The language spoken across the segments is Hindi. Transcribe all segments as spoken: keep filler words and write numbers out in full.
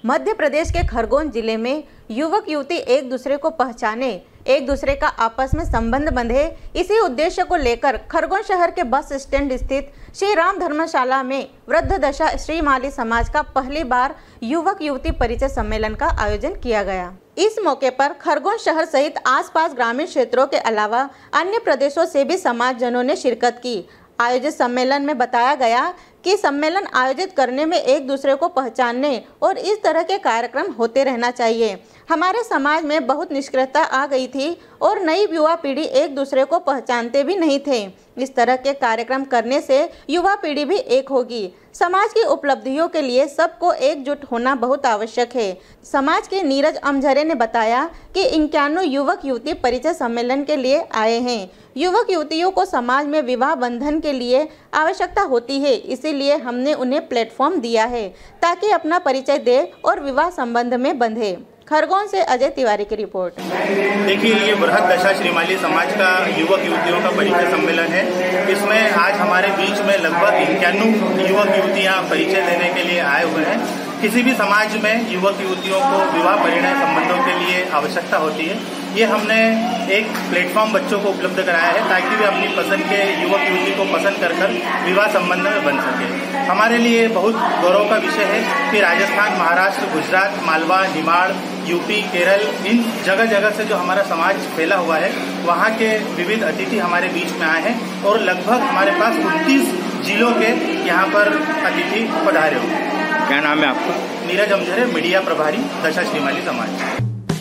मध्य प्रदेश के खरगोन जिले में युवक युवती एक दूसरे को पहचाने, एक दूसरे का आपस में संबंध बंधे, इसी उद्देश्य को लेकर खरगोन शहर के बस स्टैंड स्थित श्री राम धर्मशाला में वृद्ध दशा श्री माली समाज का पहली बार युवक युवती परिचय सम्मेलन का आयोजन किया गया। इस मौके पर खरगोन शहर सहित आसपास ग्रामीण क्षेत्रों के अलावा अन्य प्रदेशों से भी समाजजनों ने शिरकत की। आयोजित सम्मेलन में बताया गया कि सम्मेलन आयोजित करने में एक दूसरे को पहचानने और इस तरह के कार्यक्रम होते रहना चाहिए। हमारे समाज में बहुत निष्क्रियता आ गई थी और नई युवा पीढ़ी एक दूसरे को पहचानते भी नहीं थे। इस तरह के कार्यक्रम करने से युवा पीढ़ी भी एक होगी। समाज की उपलब्धियों के लिए सबको एकजुट होना बहुत आवश्यक है। समाज के नीरज अमझरे ने बताया कि इक्यानवे युवक युवती परिचय सम्मेलन के लिए आए हैं। युवक युवतियों को समाज में विवाह बंधन के लिए आवश्यकता होती है, इसीलिए हमने उन्हें प्लेटफॉर्म दिया है ताकि अपना परिचय दे और विवाह संबंध में बंधे। खरगोन से अजय तिवारी की रिपोर्ट। देखिए, ये वृहद दशा श्री माली समाज का युवक युवतियों का परिचय सम्मेलन है। इसमें आज हमारे बीच में लगभग इक्यानवे युवक युवतियां परिचय देने के लिए आए हुए हैं। किसी भी समाज में युवक युवतियों को विवाह परिणय संबंधों के लिए आवश्यकता होती है। ये हमने एक प्लेटफॉर्म बच्चों को उपलब्ध कराया है ताकि वे अपनी पसंद के युवक युवती को पसंद कर कर विवाह संबंध में बन सके। हमारे लिए बहुत गौरव का विषय है कि राजस्थान, महाराष्ट्र, गुजरात, मालवा, निमाड़, यूपी, केरल, इन जगह जगह से जो हमारा समाज फैला हुआ है, वहाँ के विविध अतिथि हमारे बीच में आए हैं और लगभग हमारे पास उनतीस जिलों के यहाँ पर अतिथि पधारे हुए। क्या नाम है आपका? नीरज अमझरे, मीडिया प्रभारी, दशा श्री माली समाज।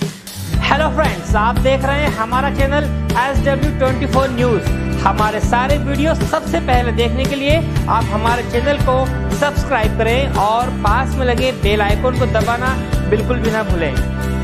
हेलो फ्रेंड्स, आप देख रहे हैं हमारा channel S W twenty four news. हमारे सारे वीडियो सबसे पहले देखने के लिए आप हमारे चैनल को सब्सक्राइब करें और पास में लगे बेल आइकन को दबाना बिल्कुल भी ना भूलें।